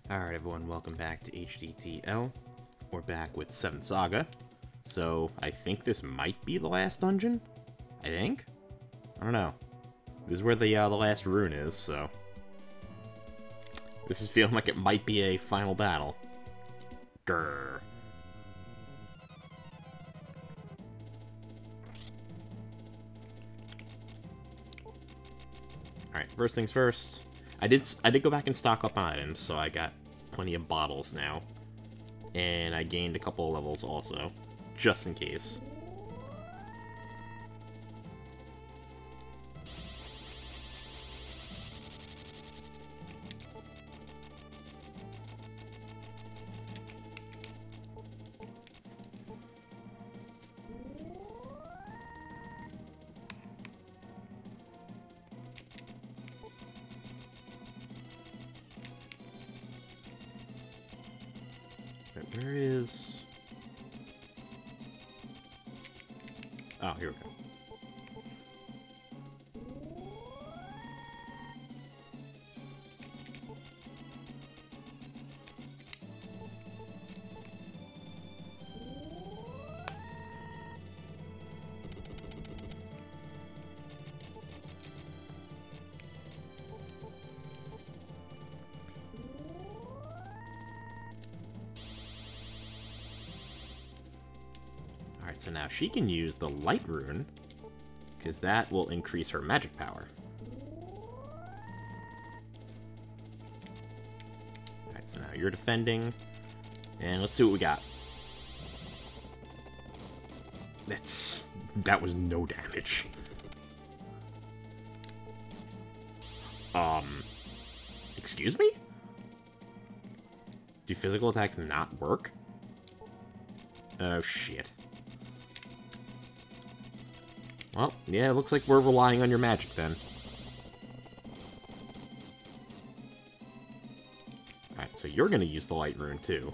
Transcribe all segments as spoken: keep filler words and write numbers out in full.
Alright everyone, welcome back to H D T L. We're back with seventh Saga. So, I think this might be the last dungeon? I think? I don't know. This is where the, uh, the last rune is, so... This is feeling like it might be a final battle. Grrr. Alright, first things first. I did I did go back and stock up on items, so I got plenty of bottles now. And I gained a couple of levels also, just in case. Where is... Oh, here we go. Alright, so now she can use the light rune, because that will increase her magic power. Alright, so now you're defending, and let's see what we got. That's... that was no damage. Um... Excuse me? Do physical attacks not work? Oh, shit. Well, yeah, it looks like we're relying on your magic, then. Alright, so you're gonna use the light rune, too.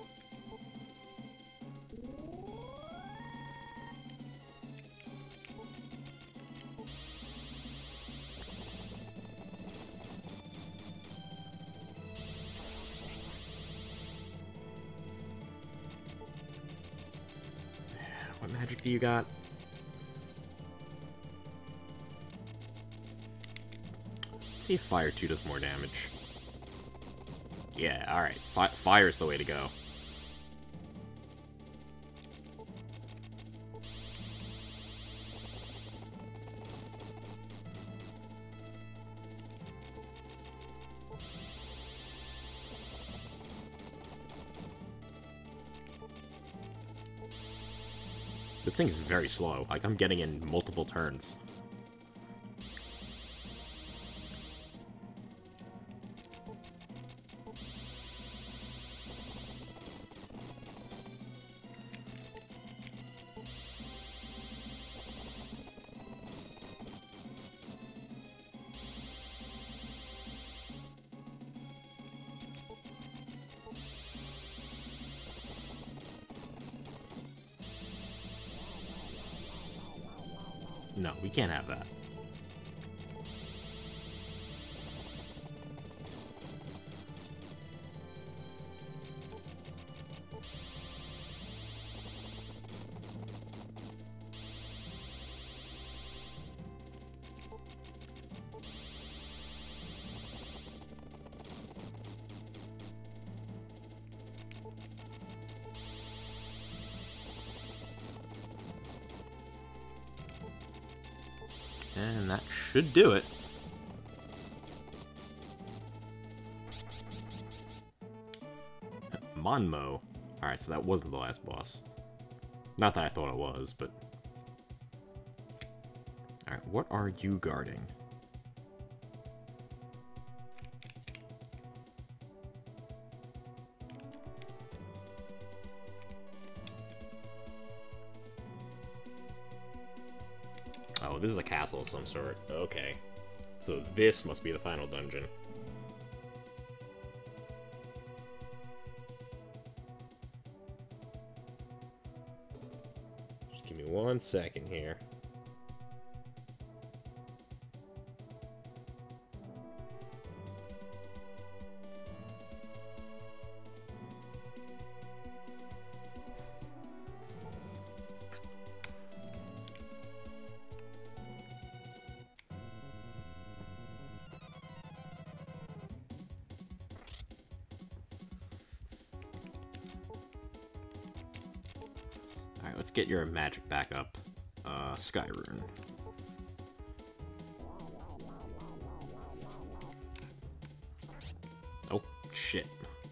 What magic do you got? See if Fire two does more damage. Yeah, alright. Fi Fire's the way to go. This thing's very slow. Like, I'm getting in multiple turns. No, we can't have that. And that should do it. Monmo. Alright, so that wasn't the last boss. Not that I thought it was, but... Alright, what are you guarding? Oh, this is a castle of some sort. Okay. So this must be the final dungeon. Just give me one second here. Alright, let's get your magic back up. Uh, Skyrune. Oh, shit.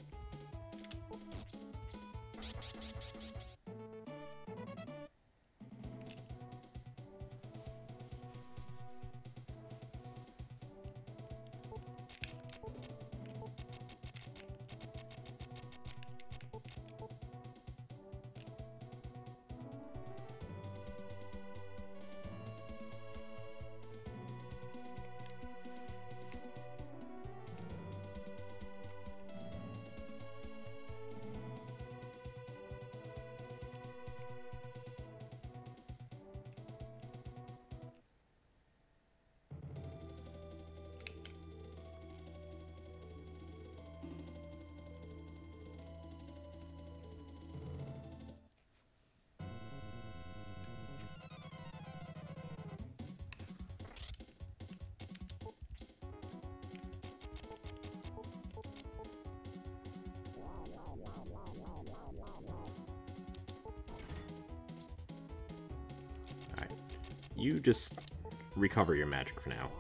You just recover your magic for now.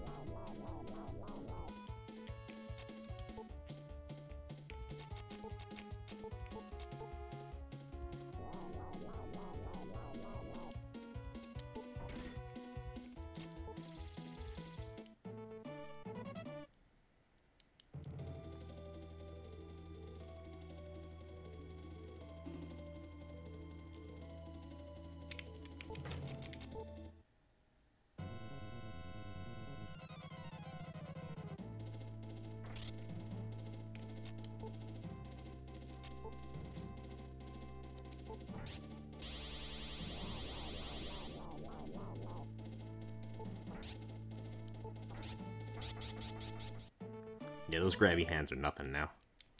Yeah, those grabby hands are nothing now.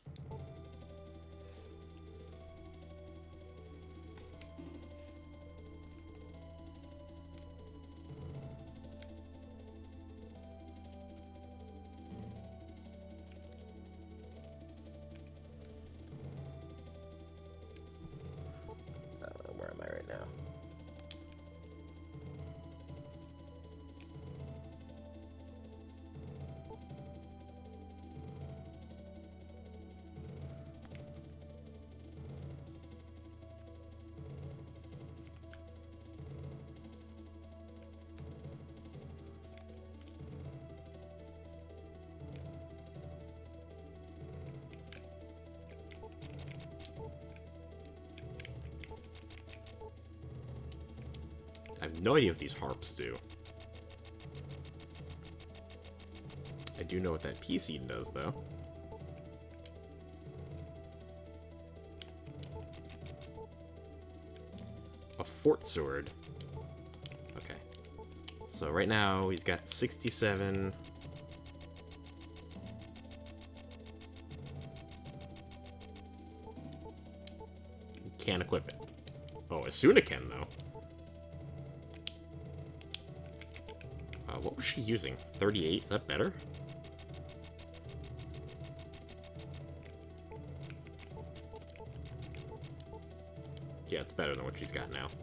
Uh, where am I right now? I have no idea what these harps do. I do know what that P C does, though. A fort sword. Okay. So right now he's got sixty-seven. Can't equip it. Oh, Asuna can, though. Uh, what was she using? thirty-eight? Is that better? Yeah, it's better than what she's got now.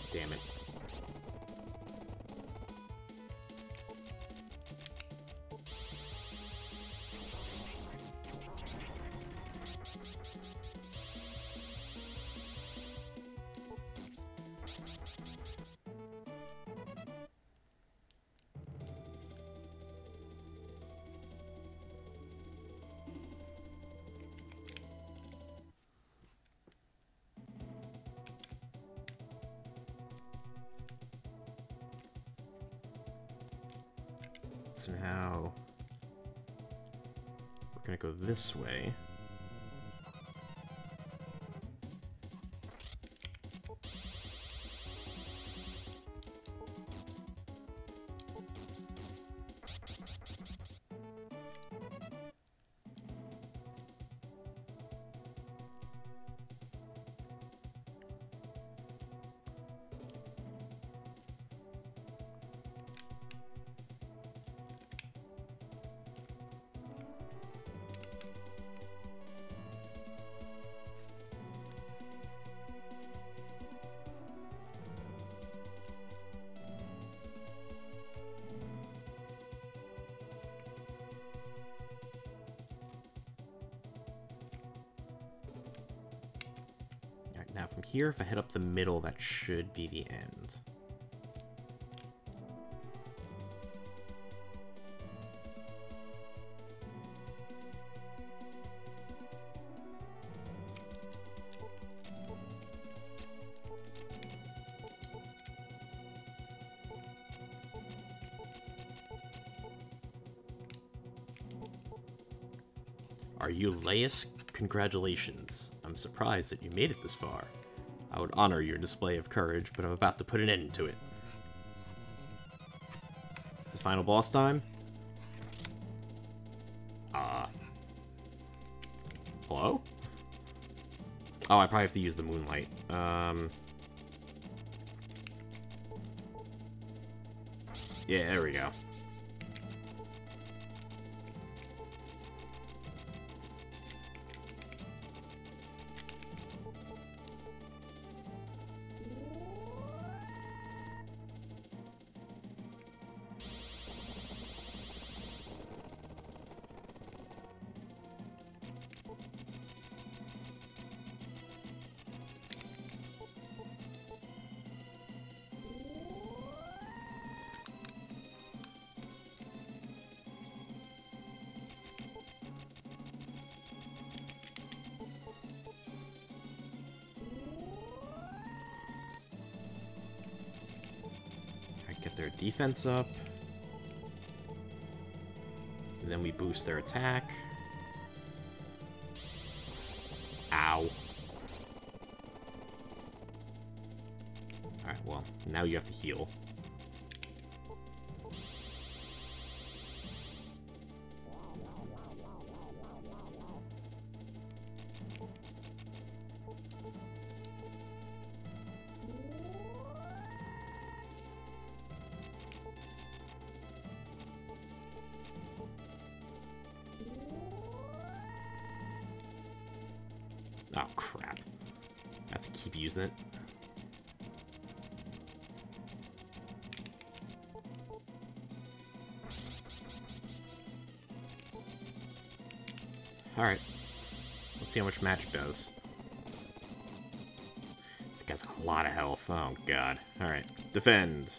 Damn it. So now we're gonna go this way. Now from here, if I head up the middle, that should be the end. Are you Laius? Congratulations. I'm surprised that you made it this far. I would honor your display of courage, but I'm about to put an end to it. Is the final boss time? Uh... Hello? Oh, I probably have to use the moonlight. Um... Yeah, there we go. Get their defense up. And then we boost their attack. Ow. Alright, well, now you have to heal. Oh, crap. I have to keep using it. Alright. Let's see how much magic does. This guy's got a lot of health. Oh, God. Alright. Defend.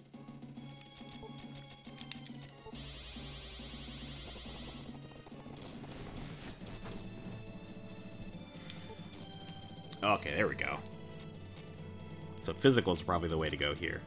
Okay, there we go. So physical is probably the way to go here.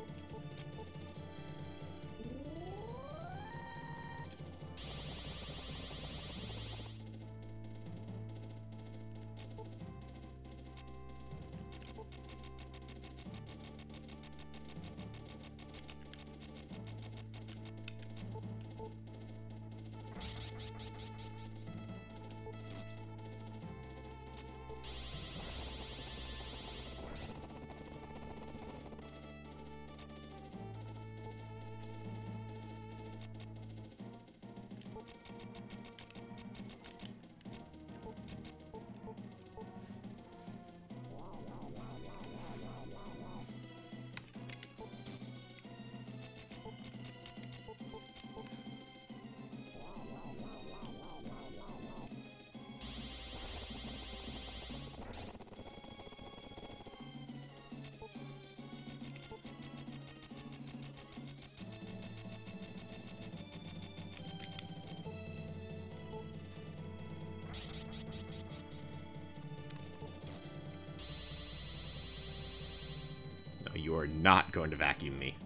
No, you are not going to vacuum me.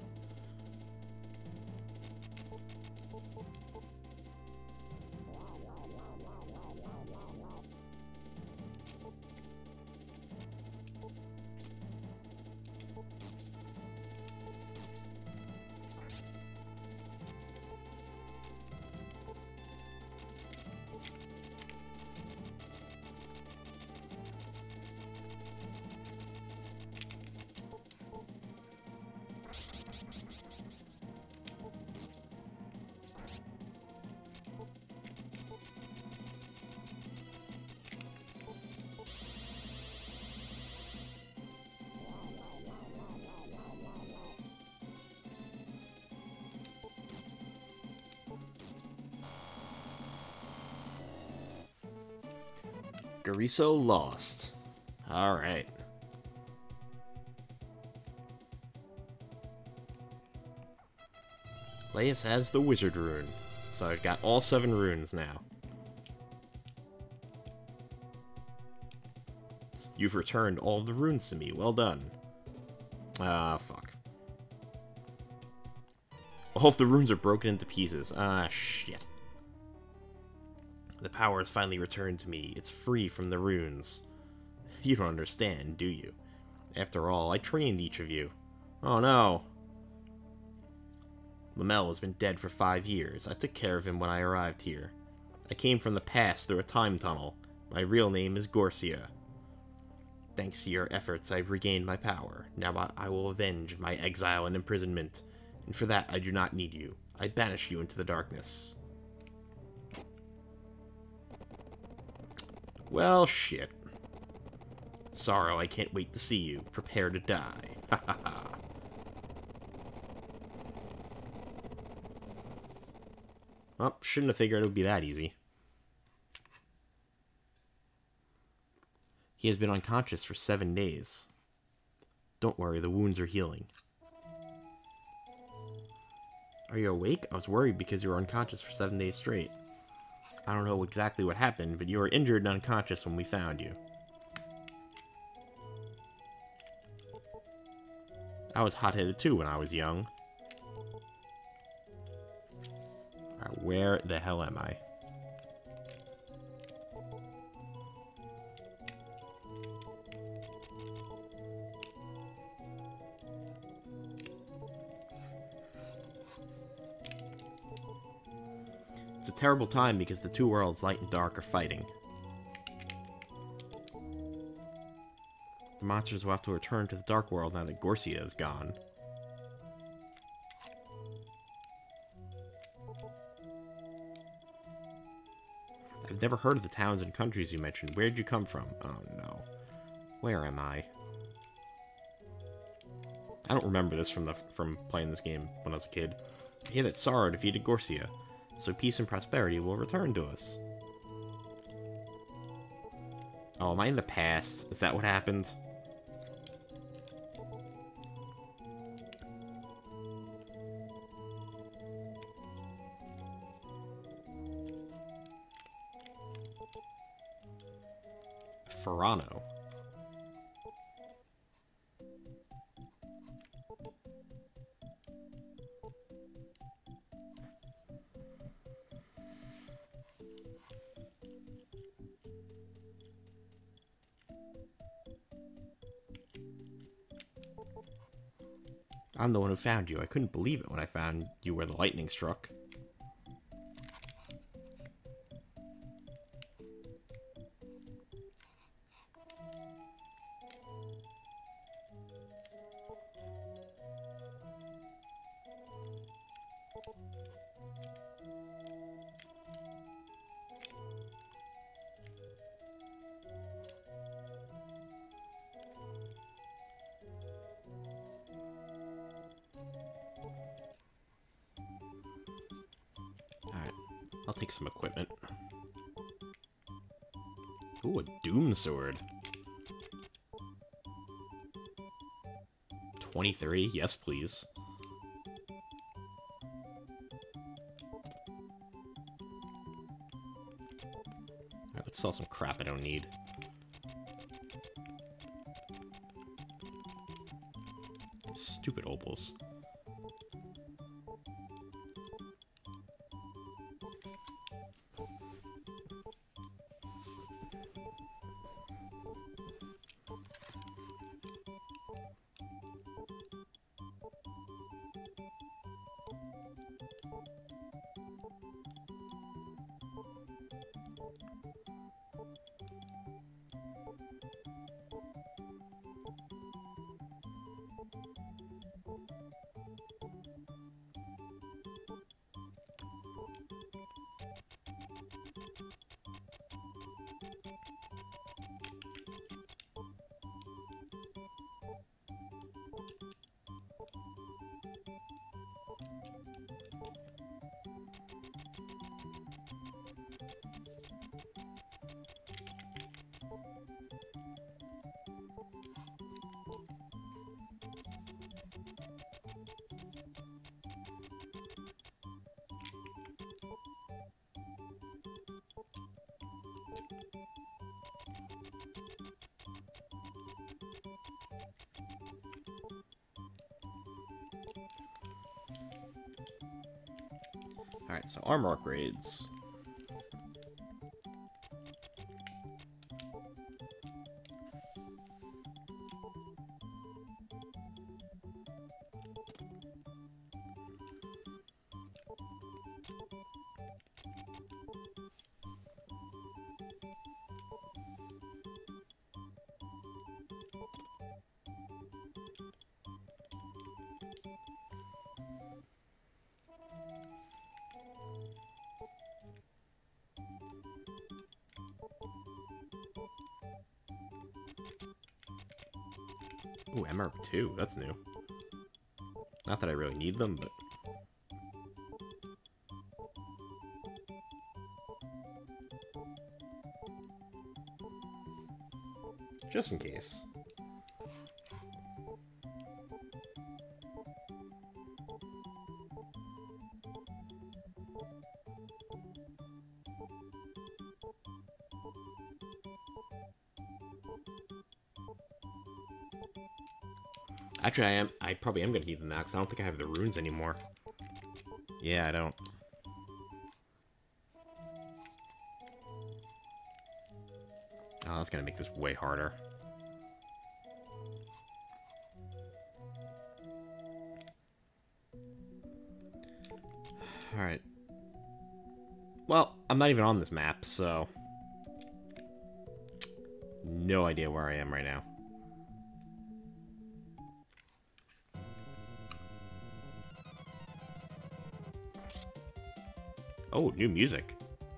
Gariso lost. Alright. Laius has the wizard rune. So I've got all seven runes now. You've returned all of the runes to me. Well done. Ah, uh, fuck. All of the runes are broken into pieces. Ah, shit. The power has finally returned to me. It's free from the runes. You don't understand, do you? After all, I trained each of you. Oh no. Lamel has been dead for five years. I took care of him when I arrived here. I came from the past through a time tunnel. My real name is Gorcia. Thanks to your efforts, I've regained my power. Now I will avenge my exile and imprisonment. And for that, I do not need you. I banish you into the darkness. Well, shit. Sorrow, I can't wait to see you. Prepare to die. Ha ha ha. Well, shouldn't have figured it would be that easy. He has been unconscious for seven days. Don't worry, the wounds are healing. Are you awake? I was worried because you were unconscious for seven days straight. I don't know exactly what happened, but you were injured and unconscious when we found you. I was hot-headed too when I was young. Alright, where the hell am I? It's a terrible time because the two worlds, light and dark, are fighting. The monsters will have to return to the dark world now that Gorcia is gone. I've never heard of the towns and countries you mentioned. Where'd you come from? Oh no. Where am I? I don't remember this from the from playing this game when I was a kid. I hear that Sorrow defeated Gorcia, so peace and prosperity will return to us. Oh, am I in the past? Is that what happened? Ferrano. I'm the one who found you. I couldn't believe it when I found you where the lightning struck. I'll take some equipment. Ooh, a Doom Sword. twenty-three? Yes, please. Alright, let's sell some crap I don't need. Stupid opals. Alright, so armor upgrades. Ooh, M R two, that's new. Not that I really need them, but... just in case. Actually, I am. I probably am gonna need them now because I don't think I have the runes anymore. Yeah, I don't. Oh, that's gonna make this way harder. All right. Well, I'm not even on this map, so no idea where I am right now. Oh, new music.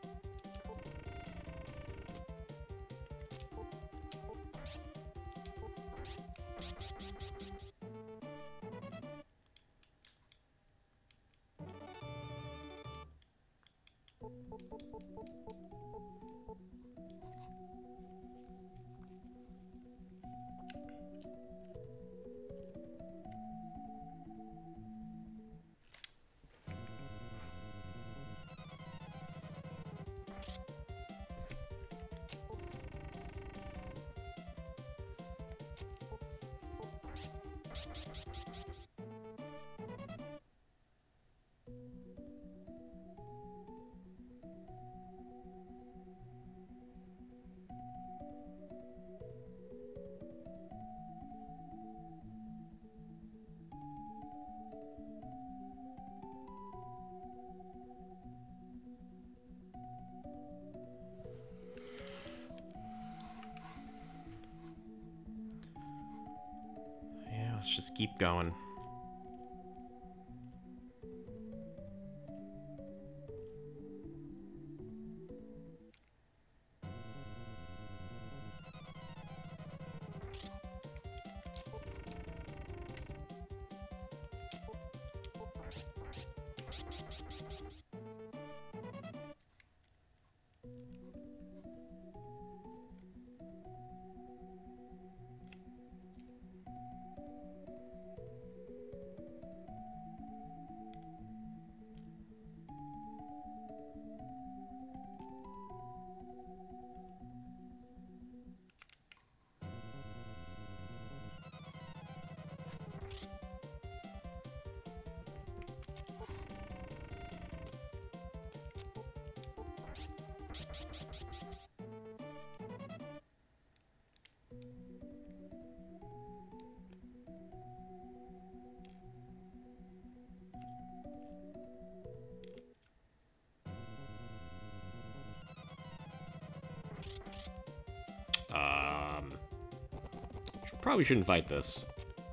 Let's just keep going. Probably shouldn't fight this.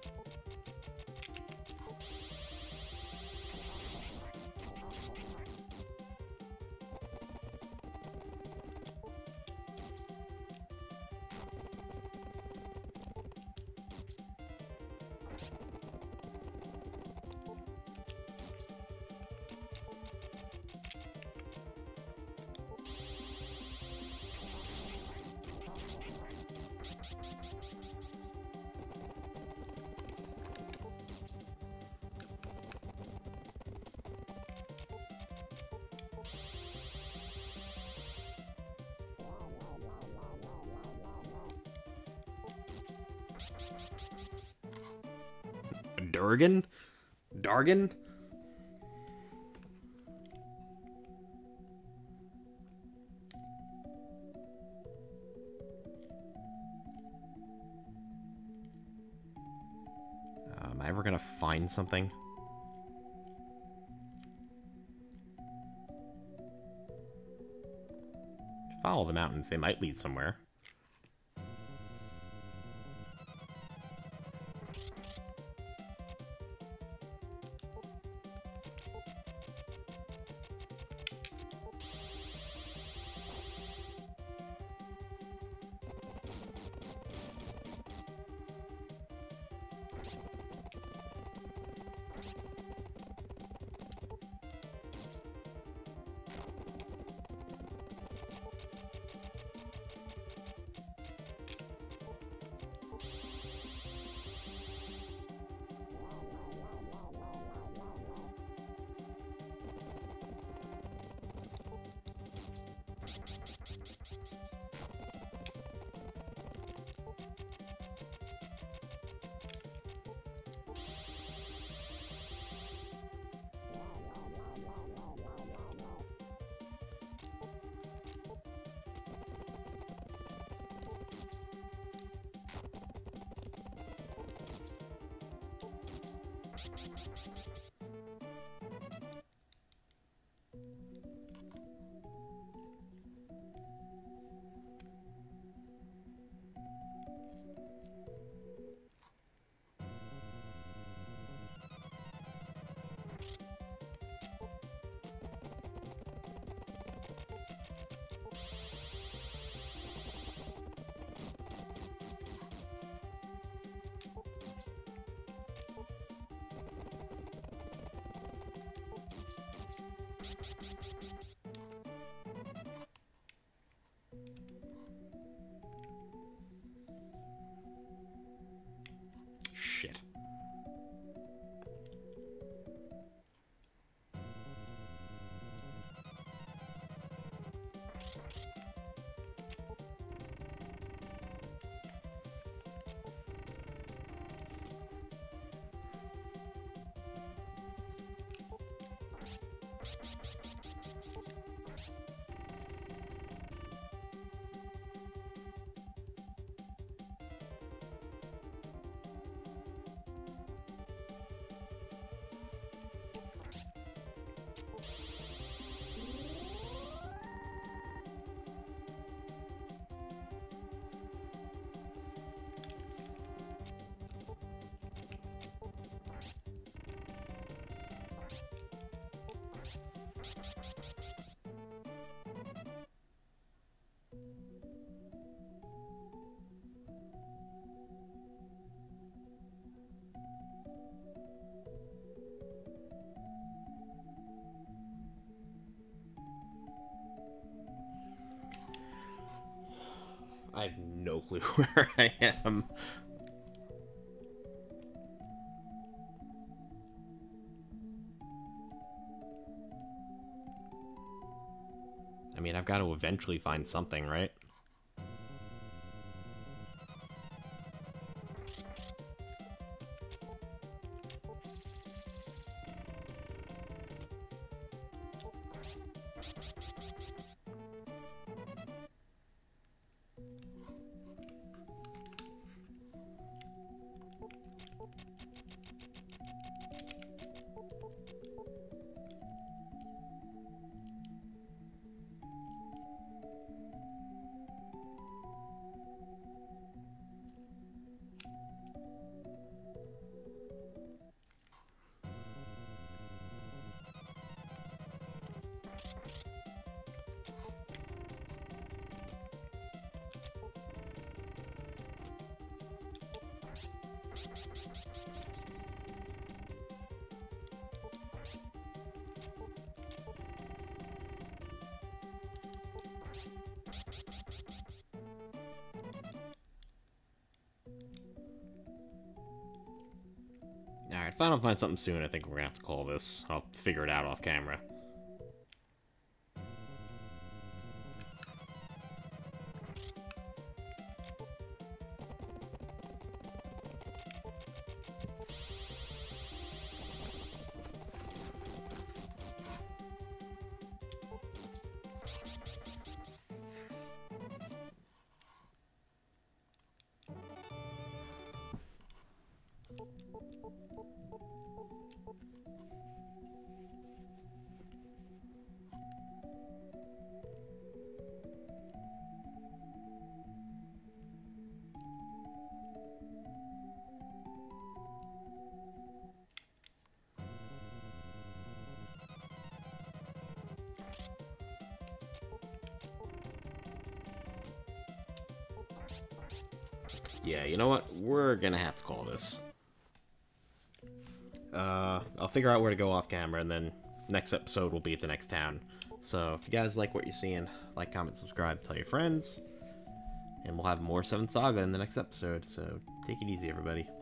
Durgan? Dargan? Uh, am I ever gonna find something? Follow the mountains, they might lead somewhere. Shit. I have no clue where I am. I mean, I've got to eventually find something, right? Alright, if I don't find something soon, I think we're gonna have to call this. I'll figure it out off camera. Yeah, you know what? We're gonna have to call this. Uh, I'll figure out where to go off camera, and then next episode will be at the next town. So, if you guys like what you're seeing, like, comment, subscribe, tell your friends, and we'll have more seventh Saga in the next episode, so take it easy, everybody.